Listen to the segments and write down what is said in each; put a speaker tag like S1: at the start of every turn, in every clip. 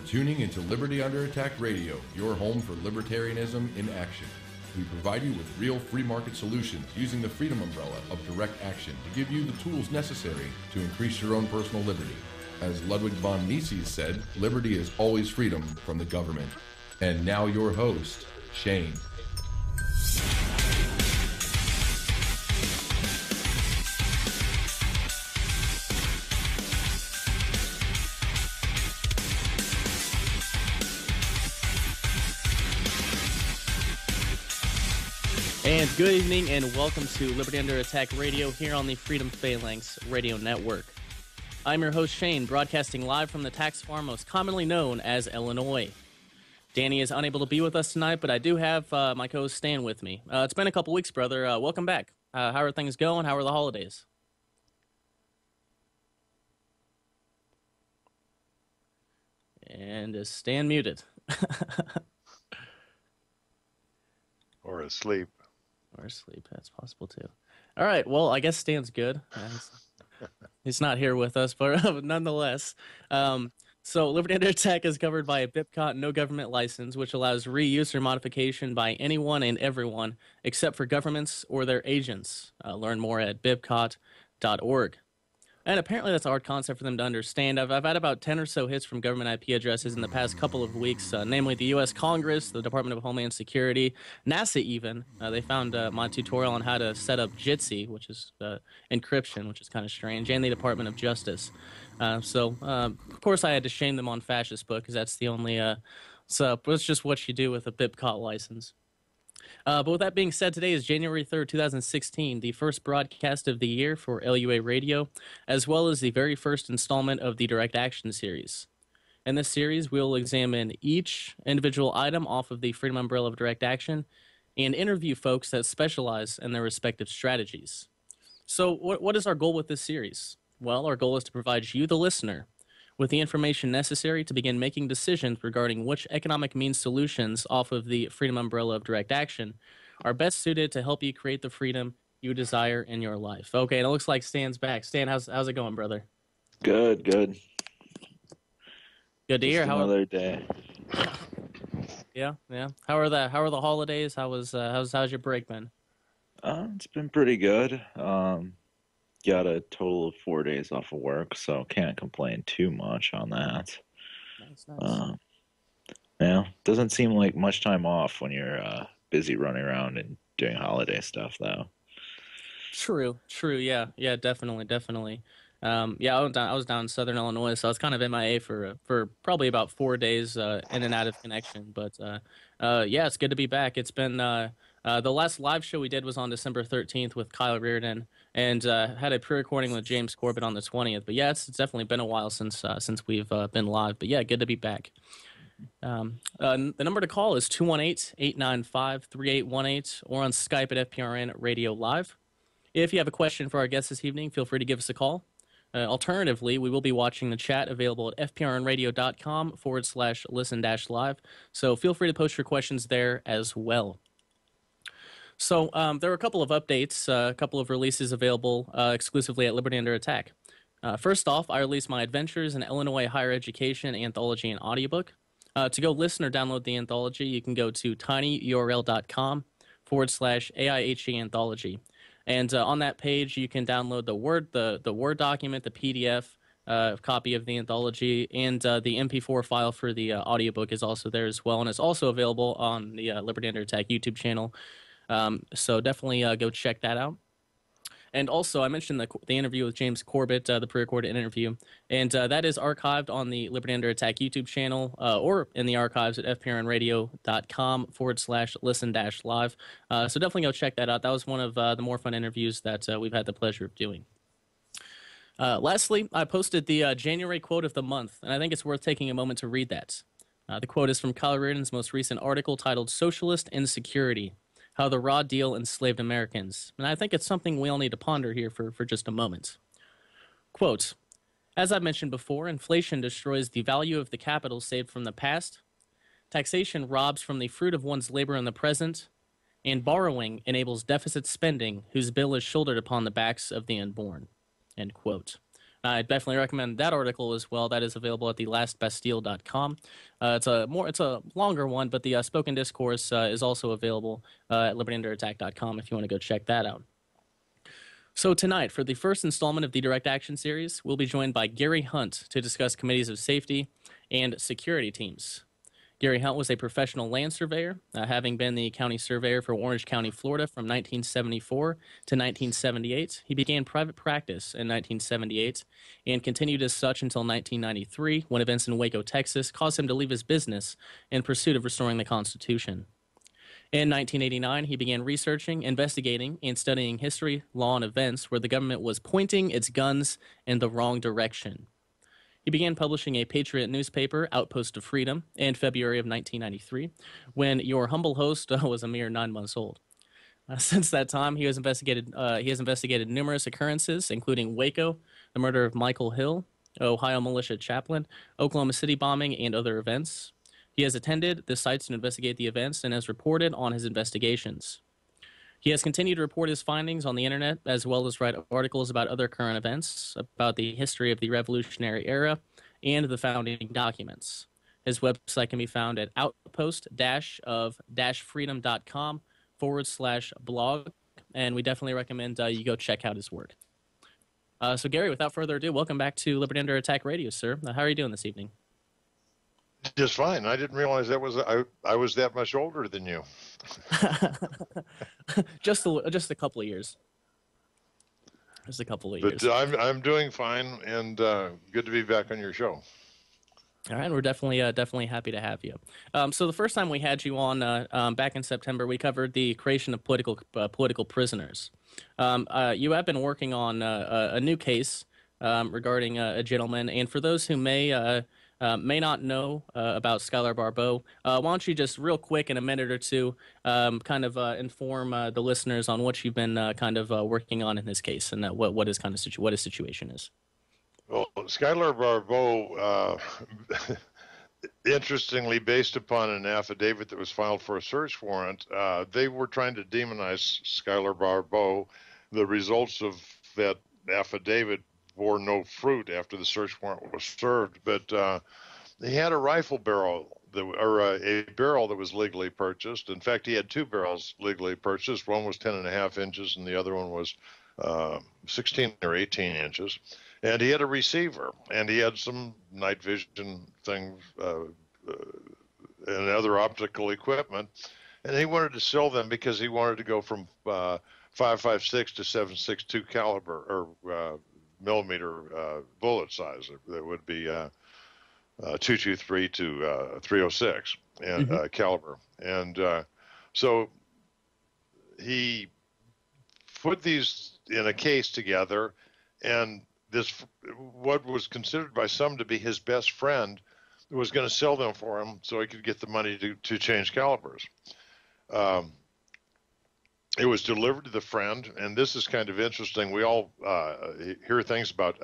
S1: tuning into Liberty Under Attack Radio, your home for libertarianism in action. We provide you with real free market solutions using the freedom umbrella of direct action to give you the tools necessary to increase your own personal liberty. As Ludwig von Mises said, liberty is always freedom from the government. And now your host, Shane.
S2: And good evening and welcome to Liberty Under Attack Radio here on the Freedom Phalanx Radio Network. I'm your host Shane, broadcasting live from the tax farm most commonly known as Illinois. Danny is unable to be with us tonight, but I do have my co-host Stan with me. It's been a couple weeks, brother. Welcome back. How are things going? How are the holidays? And is Stan muted?
S3: Or asleep.
S2: Or asleep, that's possible too. All right, well, I guess Stan's good. He's not here with us, but nonetheless. So Liberty Under Attack is covered by a BIPCOT no government license, which allows reuse or modification by anyone and everyone except for governments or their agents. Learn more at bipcot.org. And apparently that's a hard concept for them to understand. I've had about 10 or so hits from government IP addresses in the past couple of weeks, namely the U.S. Congress, the Department of Homeland Security, NASA even. They found my tutorial on how to set up JITSI, which is encryption, which is kind of strange, and the Department of Justice. Of course, I had to shame them on Fascist Book because that's the only, so it's just what you do with a BIPCOT license. But with that being said, today is January 3rd, 2016, the first broadcast of the year for LUA Radio, as well as the very first installment of the Direct Action series. In this series, we'll examine each individual item off of the Freedom Umbrella of Direct Action and interview folks that specialize in their respective strategies. So what is our goal with this series? Well, our goal is to provide you, the listener, with the information necessary to begin making decisions regarding which economic means solutions off of the Freedom Umbrella of Direct Action are best suited to help you create the freedom you desire in your life. Okay, and it looks like Stan's back. Stan, how's it going, brother?
S4: Good.
S2: Good to hear.
S4: Another day.
S2: Yeah. How are the holidays? How's your break been?
S4: It's been pretty good. Got a total of 4 days off of work, so can't complain too much on that.
S2: Nice.
S4: Yeah, doesn't seem like much time off when you're busy running around and doing holiday stuff, though.
S2: True. Yeah, definitely. I was down in Southern Illinois, so I was kind of MIA for probably about 4 days in and out of connection. But yeah, it's good to be back. It's been the last live show we did was on December 13th with Kyle Reardon, and had a pre-recording with James Corbett on the 20th. But yeah, it's definitely been a while since we've been live. But yeah, good to be back. The number to call is 218-895-3818 or on Skype at FPRN Radio Live. If you have a question for our guest this evening, feel free to give us a call. Alternatively, we will be watching the chat available at fprnradio.com/listen-live. So feel free to post your questions there as well. So there are a couple of updates, a couple of releases available exclusively at Liberty Under Attack. First off, I released my Adventures in Illinois Higher Education Anthology and Audiobook. To go listen or download the anthology, you can go to tinyurl.com/AIHE Anthology. And on that page, you can download the Word document, the PDF copy of the anthology, and the MP4 file for the audiobook is also there as well. And it's also available on the Liberty Under Attack YouTube channel. So definitely go check that out. And also, I mentioned the interview with James Corbett, the pre-recorded interview, and that is archived on the Liberty Under Attack YouTube channel or in the archives at fprnradio.com/listen-live. So definitely go check that out. That was one of the more fun interviews that we've had the pleasure of doing. Lastly, I posted the January quote of the month, and I think it's worth taking a moment to read that. The quote is from Kyle Reardon's most recent article titled Socialist Insecurity: How the Raw Deal Enslaved Americans. And I think it's something we all need to ponder here for just a moment. Quote, as I mentioned before, inflation destroys the value of the capital saved from the past, taxation robs from the fruit of one's labor in the present, and borrowing enables deficit spending whose bill is shouldered upon the backs of the unborn. End quote. I definitely recommend that article as well. That is available at thelastbastille.com. It's a longer one, but the spoken discourse is also available at libertyunderattack.com if you want to go check that out. So tonight, for the first installment of the Direct Action series, we'll be joined by Gary Hunt to discuss committees of safety and security teams. Gary Hunt was a professional land surveyor, having been the county surveyor for Orange County, Florida from 1974 to 1978. He began private practice in 1978 and continued as such until 1993, when events in Waco, Texas caused him to leave his business in pursuit of restoring the Constitution. In 1989, he began researching, investigating, and studying history, law, and events where the government was pointing its guns in the wrong direction. He began publishing a patriot newspaper, Outpost of Freedom, in February of 1993, when your humble host was a mere 9 months old. Since that time, he has investigated numerous occurrences, including Waco, the murder of Michael Hill, Ohio militia chaplain, Oklahoma City bombing, and other events. He has attended the sites to investigate the events and has reported on his investigations. He has continued to report his findings on the internet, as well as write articles about other current events, about the history of the Revolutionary Era, and the founding documents. His website can be found at outpost-freedom.com/blog, and we definitely recommend you go check out his work. So, Gary, without further ado, welcome back to Liberty Under Attack Radio, sir. How are you doing this evening?
S3: Just fine. I didn't realize I was that much older than you.
S2: just a couple of years. Just a couple of years.
S3: But I'm doing fine, and good to be back on your show.
S2: All right, we're definitely happy to have you. So the first time we had you on back in September, we covered the creation of political prisoners. You have been working on a new case regarding a gentleman, and for those who may not know about Skylar Barbeau, why don't you just real quick in a minute or two inform the listeners on what you've been working on in this case and what his situation is.
S3: Well, Skylar Barbeau, interestingly, based upon an affidavit that was filed for a search warrant, they were trying to demonize Skylar Barbeau. The results of that affidavit bore no fruit after the search warrant was served, but he had a rifle barrel, a barrel that was legally purchased. In fact, he had two barrels legally purchased. One was 10.5 inches, and the other one was 16 or 18 inches. And he had a receiver, and he had some night vision things and other optical equipment, and he wanted to sell them because he wanted to go from 5.56 to 7.62 caliber or millimeter bullet size. That would be 223 to 306 and caliber. And so he put these in a case together, and this, what was considered by some to be his best friend, was going to sell them for him so he could get the money to change calibers. It was delivered to the friend, and this is kind of interesting. We all hear things about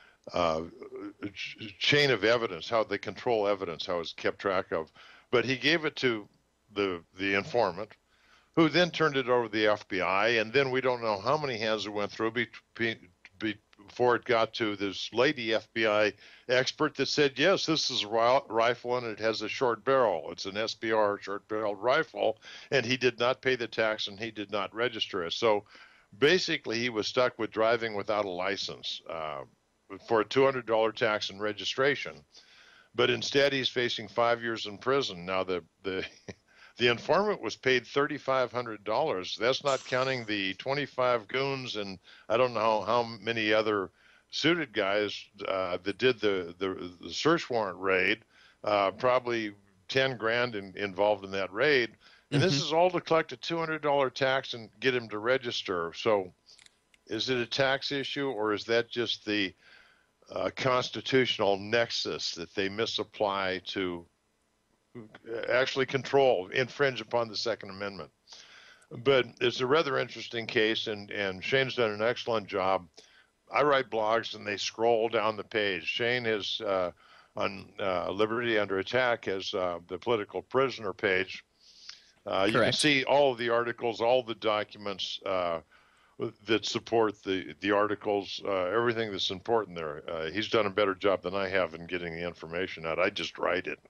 S3: chain of evidence, how they control evidence, how it's kept track of. But he gave it to the informant, who then turned it over to the FBI, and then we don't know how many hands it went through before it got to this lady FBI expert that said, yes, this is a rifle and it has a short barrel. It's an SBR short-barreled rifle, and he did not pay the tax and he did not register it. So basically he was stuck with driving without a license for a $200 tax and registration. But instead he's facing 5 years in prison. Now the informant was paid $3,500. That's not counting the 25 goons and I don't know how many other suited guys that did the search warrant raid. Probably 10 grand involved in that raid. And this is all to collect a $200 tax and get him to register. So is it a tax issue, or is that just the constitutional nexus that they misapply to actually infringe upon the Second Amendment? But it's a rather interesting case, and Shane's done an excellent job. I write blogs, and they scroll down the page. Shane is on Liberty Under Attack has the political prisoner page. You can see all of the articles, all the documents, that support the articles, everything that's important there. He's done a better job than I have in getting the information out. I just write it.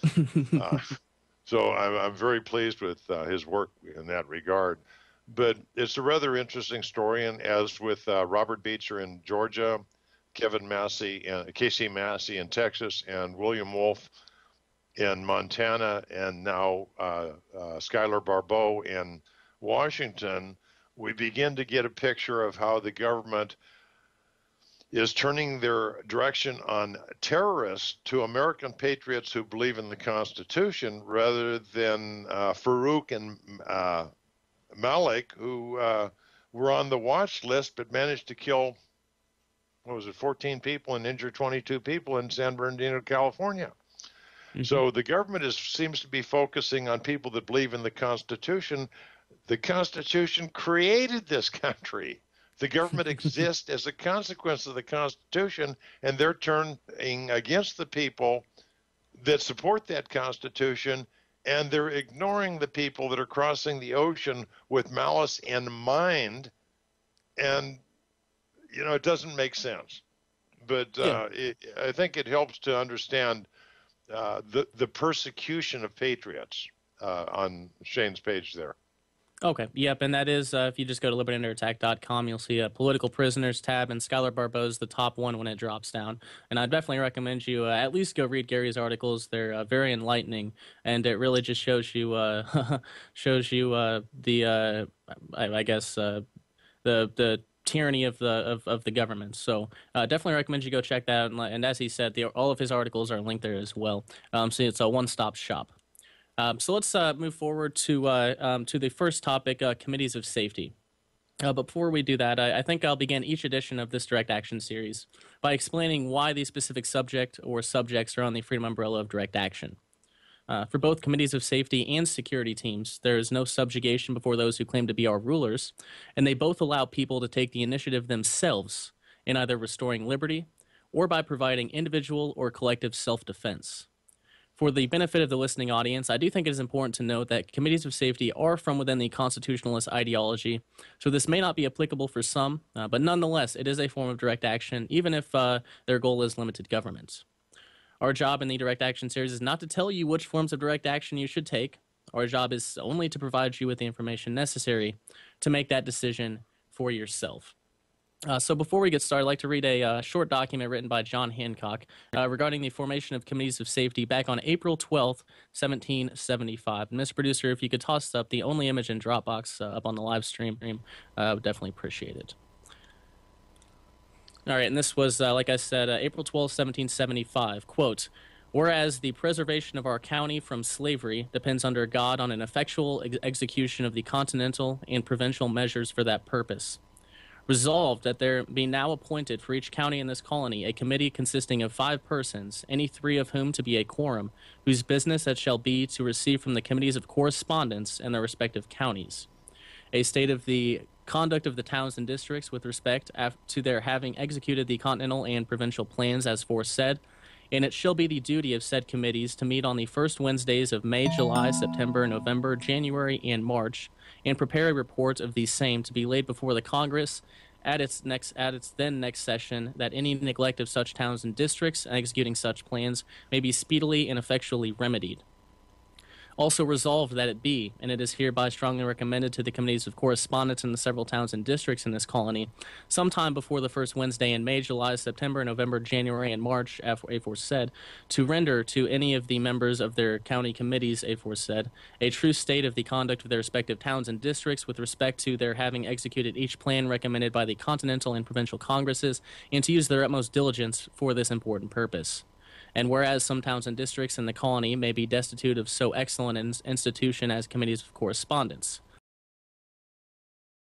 S3: So I'm very pleased with his work in that regard. But it's a rather interesting story, and as with Robert Beecher in Georgia, Kevin Massey and Casey Massey in Texas, and William Wolf in Montana, and now Skylar Barbeau in Washington, we begin to get a picture of how the government is turning their direction on terrorists to American patriots who believe in the Constitution, rather than Farouk and Malik, who were on the watch list but managed to kill, 14 people and injure 22 people in San Bernardino, California. Mm-hmm. So the government seems to be focusing on people that believe in the Constitution. The Constitution created this country. The government exists as a consequence of the Constitution, and they're turning against the people that support that Constitution, and they're ignoring the people that are crossing the ocean with malice in mind. And, it doesn't make sense. But I think it helps to understand the persecution of patriots on Shane's page there.
S2: Okay, yep, and that is, if you just go to libertyunderattack.com, you'll see a political prisoners tab, and Skylar Barbeau is the top one when it drops down. And I definitely recommend you at least go read Gary's articles. They're very enlightening, and it really just shows you the tyranny of the government. So definitely recommend you go check that out. And as he said, all of his articles are linked there as well. So it's a one-stop shop. So let's move forward to the first topic, committees of safety. But before we do that, I think I'll begin each edition of this direct action series by explaining why the specific subject or subjects are on the freedom umbrella of direct action. For both committees of safety and security teams, there is no subjugation before those who claim to be our rulers, and they both allow people to take the initiative themselves in either restoring liberty or by providing individual or collective self-defense. For the benefit of the listening audience, I do think it is important to note that committees of safety are from within the constitutionalist ideology, so this may not be applicable for some, but nonetheless, it is a form of direct action, even if their goal is limited government. Our job in the direct action series is not to tell you which forms of direct action you should take. Our job is only to provide you with the information necessary to make that decision for yourself. So before we get started, I'd like to read a short document written by John Hancock regarding the formation of committees of safety back on April 12th, 1775. And Mr. Producer, if you could toss up the only image in Dropbox up on the live stream, I would definitely appreciate it. All right, and this was, like I said, April 12th, 1775. Quote, "Whereas the preservation of our county from slavery depends under God on an effectual execution of the continental and provincial measures for that purpose. Resolved that there be now appointed for each county in this colony a committee consisting of 5 persons, any 3 of whom to be a quorum, whose business it shall be to receive from the committees of correspondence in their respective counties a state of the conduct of the towns and districts with respect to their having executed the continental and provincial plans as foresaid, and it shall be the duty of said committees to meet on the first Wednesdays of May, July, September, November, January, and March, and prepare a report of these same to be laid before the Congress at its then next session, that any neglect of such towns and districts executing such plans may be speedily and effectually remedied. Also resolved that it be, and it is hereby strongly recommended to the committees of correspondence in the several towns and districts in this colony, sometime before the first Wednesday in May, July, September, November, January, and March, aforesaid, to render to any of the members of their county committees, aforesaid, a true state of the conduct of their respective towns and districts with respect to their having executed each plan recommended by the continental and provincial congresses, and to use their utmost diligence for this important purpose. And whereas some towns and districts in the colony may be destitute of so excellent an institution as committees of correspondence,